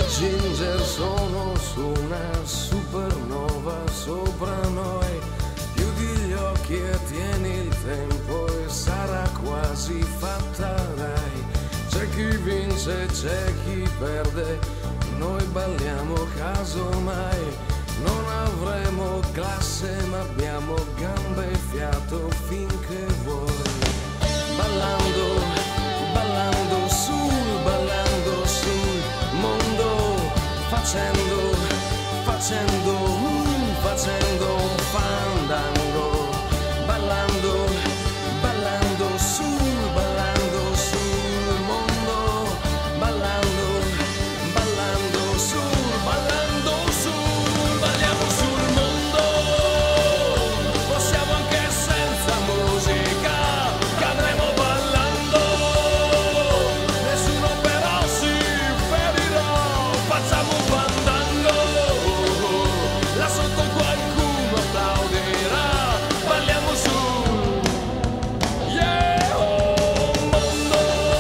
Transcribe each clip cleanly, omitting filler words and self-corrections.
Ginger sono su una supernova sopra noi. Chiudi gli occhi e tieni il tempo e sarà quasi fatta, dai. C'è chi vince, c'è chi perde, noi balliamo casomai. Non avremo classe ma abbiamo gambe e fiato finché vuoi. Ballando, ballando sul mondo, facendo un fandango. Ballando sul mondo, ballando sul, balliamo sul mondo. Possiamo anche senza musica, cadremo ballando, nessuno però si ferirà. Facciamo un fandango, là sotto qualcuno applaudirà. Balliamo sul, yeah, oh, mondo.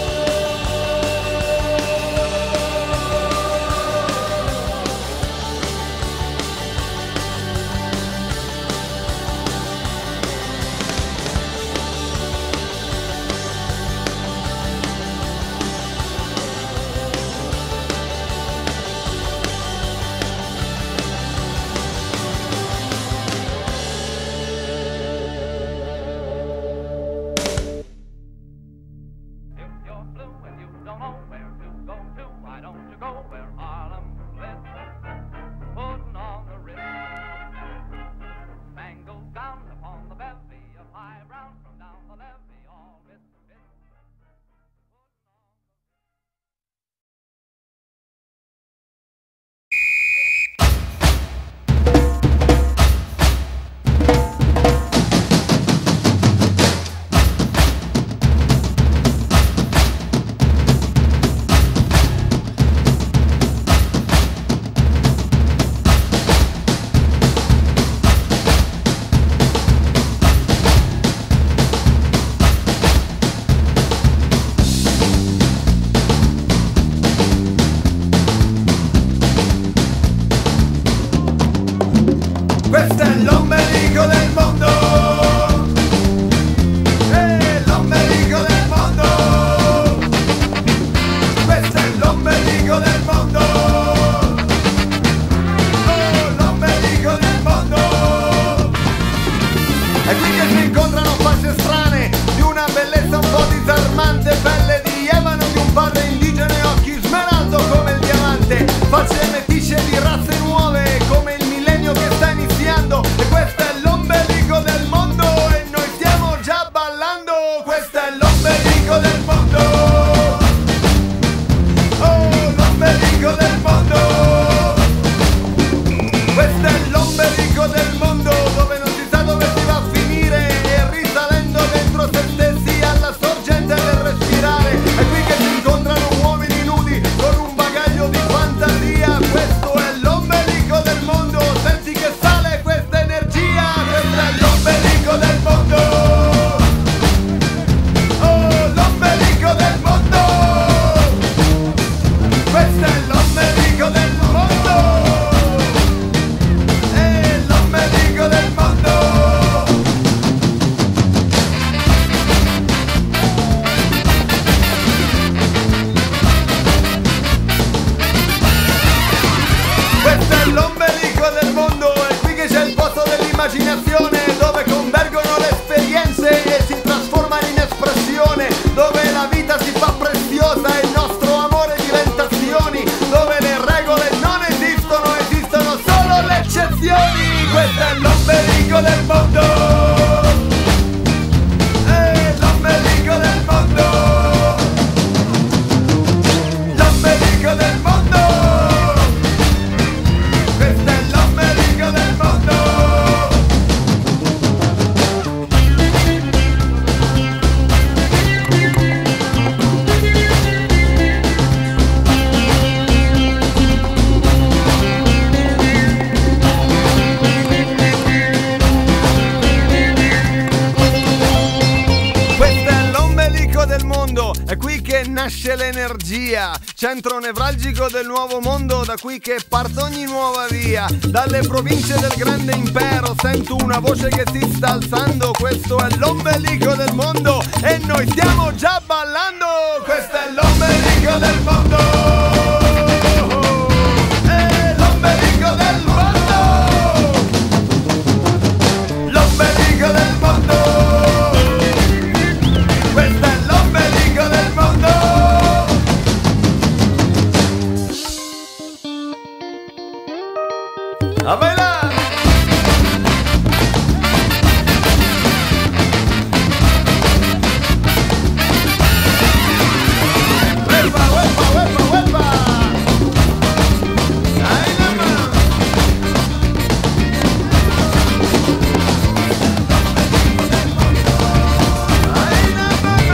If you're blue and you don't know where to go to, why don't you go where Harlem lives? Putting on the Ritz, spangled gown upon the bevy of high brown from down the levee, all Ritz. Questo è l'ombelico del mondo, l'ombelico del mondo. Questo è l'ombelico del mondo, oh, l'ombelico del mondo. È qui che si incontrano facce strane, di una bellezza un po' disarmante, pelle di ebano di un padre indigeno e occhi smeraldo come il diamante, facce meticce di razze nuove come il millennio che sta iniziando. E questo è l'ombelico del mondo e noi stiamo già ballando. Questo è l'ombelico del mondo, oh, l'ombelico del mondo. Questo è l'ombelico del mondo, dove non si sa dove si va a finire, e risalendo dentro se stessi alla sorgente del respirare. È qui che si incontrano uomini nudi con un bagaglio di fantasia. Questo è l'ombelico del mondo, senti che sale questa energia. Questo è l'ombelico del mondo, oh, l'ombelico del mondo. Questo è l'ombelico del mondo, l'ombelico del mondo. Questo è l'ombelico del mondo, è qui che c'è il posto dell'immaginazione, dove convergono le esperienze e si trasformano in espressione, dove la vita si fa preziosa e il nostro amore diventa azioni, dove le regole non esistono, esistono solo le eccezioni. Questo è l'ombelico del mondo, l'ombelico del mondo, l'ombelico del mondo. Questo è l'ombelico del mondo. È qui che nasce l'energia, centro nevralgico del nuovo mondo, da qui che parte ogni nuova via. Dalle province del grande impero sento una voce che si sta alzando. Questo è l'ombelico del mondo e noi stiamo già ballando. Questo è l'ombelico del mondo. È l'ombelico del mondo. L'ombelico del mondo. Questo è l'ombelico del mondo. A bailar! ¡Huepa, huepa, huepa, huepa! ¡Ahí la mano! ¡Ahí la mano!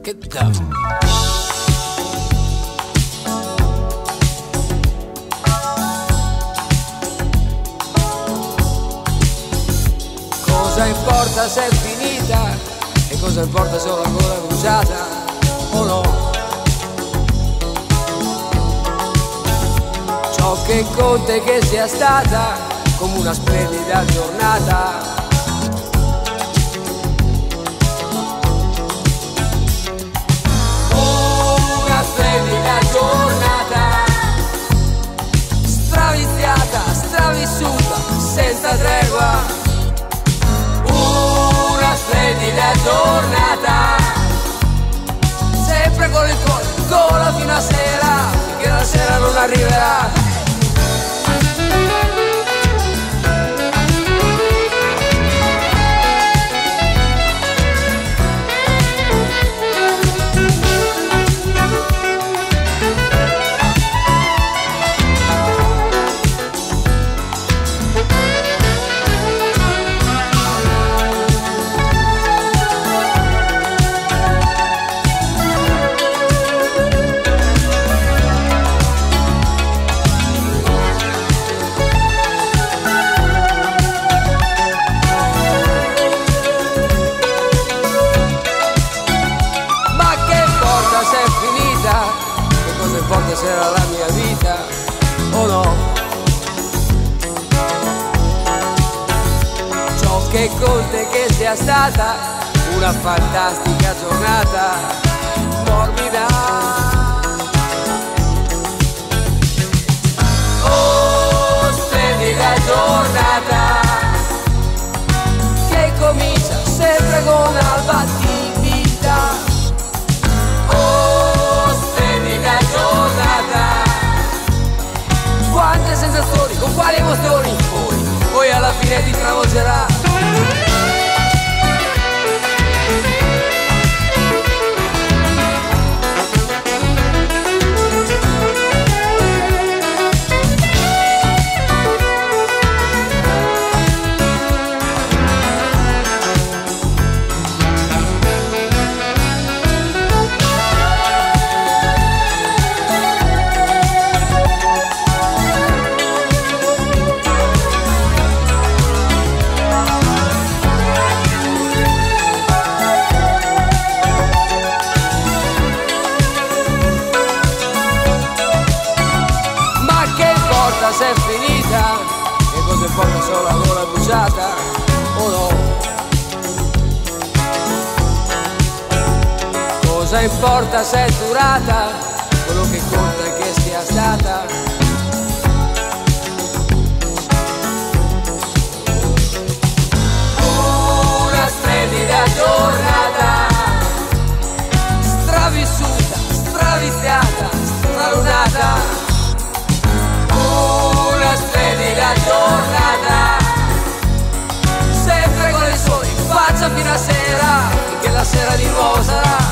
Che cavolo. Cosa importa se è finita e cosa importa se ho la gola bruciata o no? Ciò che conta è che sia stata come una splendida giornata. Una splendida giornata, straviziata, stravissuta, senza tregua. Una splendida giornata, sempre con il cuore in gola fino a sera, finché la sera non arriverà. Importa se era la mia vita o no. Ciò che conta è che sia stata una fantastica giornata morbida. Oh, splendida giornata che comincia sempre con alba attività. Quante sensazioni, con quali emozioni, poi alla fine ti travolgerà. Se è finita, che cosa importa solo la gola bruciata o no? Cosa importa se è durata, quello che conta è che sia stata. Una splendida giornata, stravissuta, straviziata, stralunata. Una splendida giornata, sempre con il sole in faccia fino a sera, finché la sera di nuovo sarà.